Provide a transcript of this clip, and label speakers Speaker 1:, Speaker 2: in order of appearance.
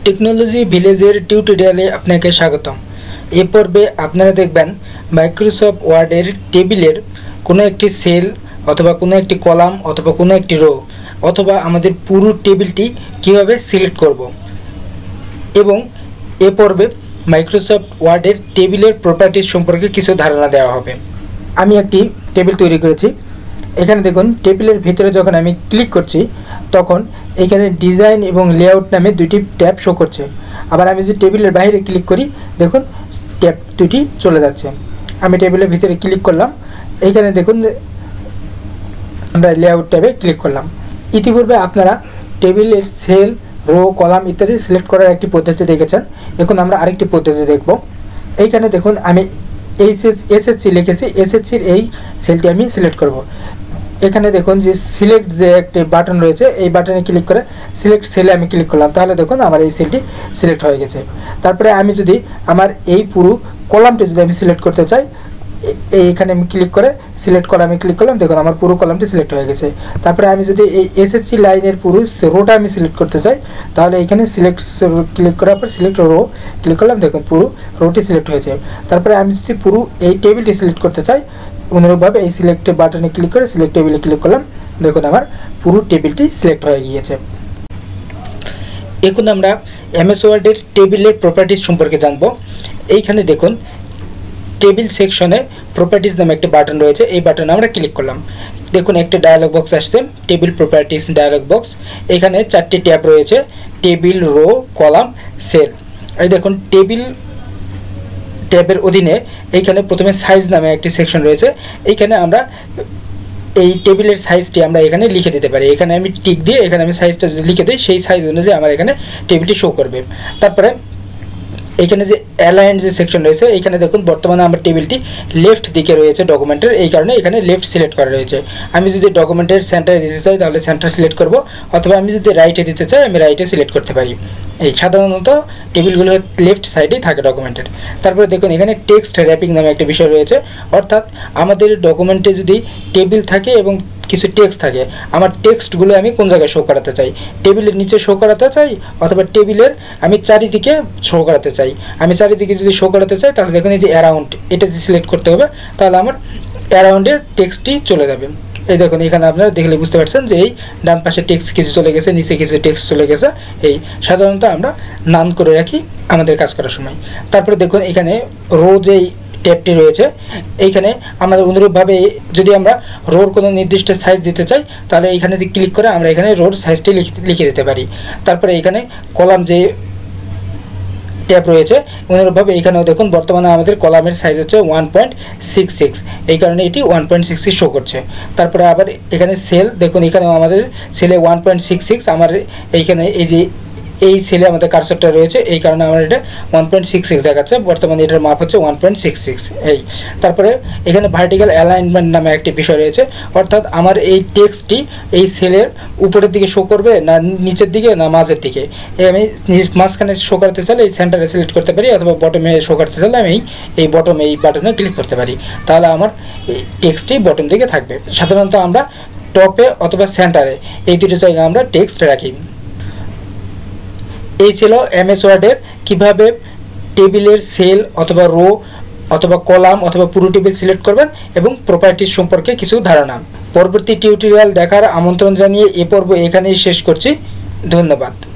Speaker 1: Technology ভিলেজের টিউটোরিয়ালে আপনাকে স্বাগতম। এই পর্বে আপনারা দেখবেন মাইক্রোসফট ওয়ার্ডের টেবিলের কোনো একটি সেল অথবা কোনো একটি কলাম অথবা কোনো একটি রো অথবা আমাদের পুরো টেবিলটি কিভাবে সিলেক্ট করব এবং এ পর্বে মাইক্রোসফট ওয়ার্ডের টেবিলের প্রপার্টিজ সম্পর্কে কিছু ধারণা দেওয়া হবে। আমি একটি টেবিল তৈরি করেছি। এখানে দেখুন টেবিলের ভিতরে যখন আমি ক্লিক করছি তখন এখানে ডিজাইন এবং লেআউট নামে দুটি ট্যাব শো করছে। আবার আমি যদি টেবিলের বাইরে ক্লিক করি দেখুন ট্যাব দুটি চলে যাচ্ছে। আমি টেবিলের ভিতরে ক্লিক করলাম, এইখানে দেখুন আমরা লেআউট ট্যাবে ক্লিক করলাম। ইতিপূর্বে আপনারা টেবিলের সেল, রো, কলাম ইত্যাদি সিলেক্ট করার একটি পদ্ধতি দেখেছেন। এখন আমরা আরেকটি পদ্ধতি দেখব। এইখানে দেখুন আমি এসএসসি লিখেছি, এসএসসির এই সেলটি আমি সিলেক্ট করব। এখানে দেখুন যে সিলেক্ট যে একটি বাটন রয়েছে, এই বাটনে ক্লিক করে সিলেক্ট সেলে আমি ক্লিক করলাম, তাহলে দেখুন আমার এই সেলটি সিলেক্ট হয়ে গেছে। তারপরে আমি যদি আমার এই পুরো কলামটি যদি আমি সিলেক্ট করতে চাই, এইখানে আমি ক্লিক করে সিলেক্ট করা আমি ক্লিক করলাম, দেখুন আমার পুরো কলামটি সিলেক্ট হয়ে গেছে। তারপরে আমি যদি এই এসএসসি লাইনের পুরো রোটা আমি সিলেক্ট করতে চাই, তাহলে এখানে সিলেক্ট ক্লিক করার পর সিলেক্ট রো ক্লিক করলাম, দেখুন পুরো রোটি সিলেক্ট হয়েছে। তারপরে আমি যদি পুরো এই টেবিলটি সিলেক্ট করতে চাই, অনুরূপভাবে এই সিলেক্ট বাটনে ক্লিক করে সিলেক্ট টেবিলে ক্লিক করলাম, দেখুন আমার পুরো টেবিলটি সিলেক্ট হয়ে গিয়েছে। এখন আমরা এমএস ওয়ার্ডের টেবিলের প্রপার্টিজ সম্পর্কে জানবো। এইখানে দেখুন টেবিল সেকশনে প্রপার্টিজ নামে একটা বাটন রয়েছে, এই বাটনে আমরা ক্লিক করলাম, দেখুন একটা ডায়ালগ বক্স আসছে, টেবিল প্রপার্টিজ ডায়ালগ বক্স। এখানে চারটি ট্যাব রয়েছে, টেবিল, রো, কলাম, সেল। এই দেখুন টেবিল ট্যাবের অধীনে এইখানে প্রথমে সাইজ নামে একটি সেকশন রয়েছে। এইখানে আমরা এই টেবিলের সাইজটি আমরা এখানে লিখে দিতে পারি। এখানে আমি টিক দিয়ে এখানে আমি সাইজটা যদি লিখে দিই, সেই সাইজ অনুযায়ী আমার এখানে টেবিলটি শো করবে। তারপরে এখানে যে অ্যালাইন যে সেকশন রয়েছে, এখানে দেখুন বর্তমানে আমার টেবিলটি লেফট দিকে রয়েছে ডকুমেন্টের, এই কারণে এখানে লেফট সিলেক্ট করা রয়েছে। আমি যদি ডকুমেন্টের সেন্টারে দিতে চাই তাহলে সেন্টার সিলেক্ট করব, অথবা আমি যদি রাইটে দিতে চাই আমি রাইটে সিলেক্ট করতে পারি। এই সাধারণত টেবিলগুলো লেফট সাইডেই থাকে ডকুমেন্টের। তারপরে দেখুন এখানে টেক্সট র্যাপিং নামে একটা বিষয় রয়েছে, অর্থাৎ আমাদের ডকুমেন্টে যদি টেবিল থাকে এবং কিছু টেক্সট থাকে, আমার টেক্সটগুলো আমি কোন জায়গায় শো করাতে চাই, টেবিলের নিচে শো করাতে চাই অথবা টেবিলের আমি চারিদিকে শো করাতে চাই। আমি চারিদিকে যদি শো করাতে চাই তাহলে দেখুন এই যে অ্যারাউন্ড, এটা যদি সিলেক্ট করতে হবে তাহলে আমার অ্যারাউন্ডের টেক্সটটি চলে যাবে। এই দেখুন এখানে আপনারা দেখলে বুঝতে পারছেন যে এই ডান পাশে টেক্সট কিছু চলে গেছে, নিচে কিছু টেক্সট চলে গেছে। এই সাধারণত আমরা নাম করে রাখি আমাদের কাজ করার সময়। তারপরে দেখুন এখানে রো যেই ট্যাবটি রয়েছে, এইখানে আমাদের অনুরূপভাবে যদি আমরা রোর কোনো নির্দিষ্ট সাইজ দিতে চাই তাহলে এইখানে ক্লিক করে আমরা এখানে রোর সাইজটি লিখে দিতে পারি। তারপরে এখানে কলাম যে ট্যাব রয়েছে, অনুরূপভাবে এখানেও দেখুন বর্তমানে আমাদের কলামের সাইজ হচ্ছে 1.66, এই কারণে এটি 1.66 শো করছে। তারপরে আবার এখানে সেল, দেখুন এখানেও আমাদের সেলে 1.66, আমার এইখানে এই যে এই সেলে আমাদের কার্সরটা রয়েছে, এই কারণে আমার এটা 1.66 দেখাচ্ছে, বর্তমানে এটার মাপ হচ্ছে 1.66 এই। তারপরে এখানে ভার্টিক্যাল অ্যালাইনমেন্ট নামে একটি বিষয় রয়েছে, অর্থাৎ আমার এই টেক্সটটি এই সেলের উপরের দিকে শো করবে না নিচের দিকে না মাঝের দিকে। আমি মাঝখানে শো করতে চাইলে এই সেন্টারে সিলেক্ট করতে পারি, অথবা বটমে শো করতে চাইলে আমি এই বটম এই বাটনে ক্লিক করতে পারি, তাহলে আমার টেক্সটটি বটম দিকে থাকবে। সাধারণত আমরা টপে অথবা সেন্টারে এই দুটো জায়গায় আমরা টেক্সট রাখি। এই ছিল এমএস ওয়ার্ডের কিভাবে টেবিলের সেল অথবা রো অথবা কলাম অথবা পুরো টেবিল সিলেক্ট করবেন এবং প্রপার্টিজ সম্পর্কে কিছু ধারণা। পরবর্তী টিউটোরিয়াল দেখার আমন্ত্রণ জানিয়ে এ পর্ব এখানেই শেষ করছি। ধন্যবাদ।